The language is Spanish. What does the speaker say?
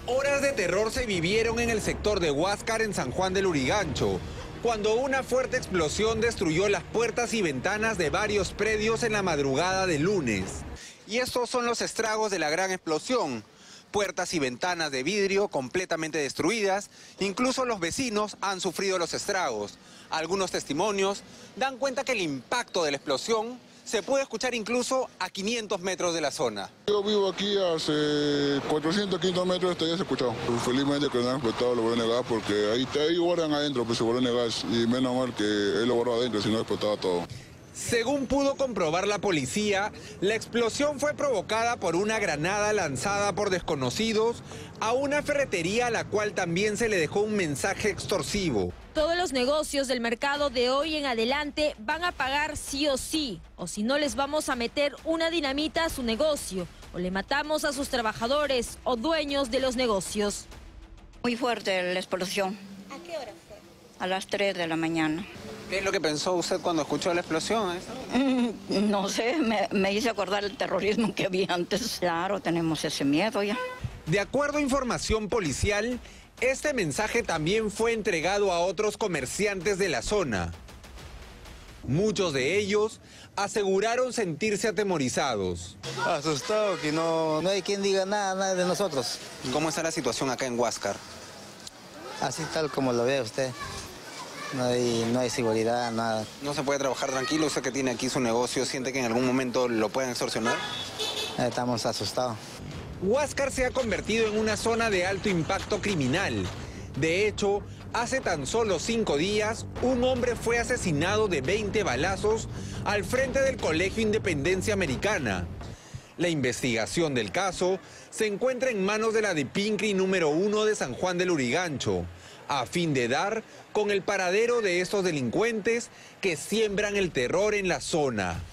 Horas de terror se vivieron en el sector de Huáscar, en San Juan del Lurigancho, cuando una fuerte explosión destruyó las puertas y ventanas de varios predios en la madrugada del lunes. Y estos son los estragos de la gran explosión. Puertas y ventanas de vidrio completamente destruidas, incluso los vecinos han sufrido los estragos. Algunos testimonios dan cuenta que el impacto de la explosión se puede escuchar incluso a 500 metros de la zona. Yo vivo aquí hace 400, 500 metros, ya se ha escuchado. Felizmente que no han explotado los balones de gas porque ahí guardan adentro, pues, balones de gas, y menos mal que él lo guardó adentro, si no explotaba todo. Según pudo comprobar la policía, la explosión fue provocada por una granada lanzada por desconocidos a una ferretería a la cual también se le dejó un mensaje extorsivo. Todos los negocios del mercado de hoy en adelante van a pagar sí, o si no les vamos a meter una dinamita a su negocio, o le matamos a sus trabajadores o dueños de los negocios. Muy fuerte la explosión. ¿A qué hora fue? A las 3 de la mañana. ¿Qué es lo que pensó usted cuando escuchó la explosión? No sé, me hice acordar el terrorismo que había antes. Claro, tenemos ese miedo ya. De acuerdo a información policial, este mensaje también fue entregado a otros comerciantes de la zona. Muchos de ellos aseguraron sentirse atemorizados. Asustado, que no hay quien diga nada de nosotros. ¿Cómo está la situación acá en Huáscar? Así tal como lo ve usted. No hay seguridad, nada. ¿No se puede trabajar tranquilo? ¿Usted que tiene aquí su negocio, siente que en algún momento lo pueden extorsionar? Estamos asustados. Huáscar se ha convertido en una zona de alto impacto criminal. De hecho, hace tan solo 5 días, un hombre fue asesinado de 20 balazos al frente del Colegio Independencia Americana. La investigación del caso se encuentra en manos de la DIPINCRI número 1 de San Juan del Lurigancho, a fin de dar con el paradero de estos delincuentes que siembran el terror en la zona.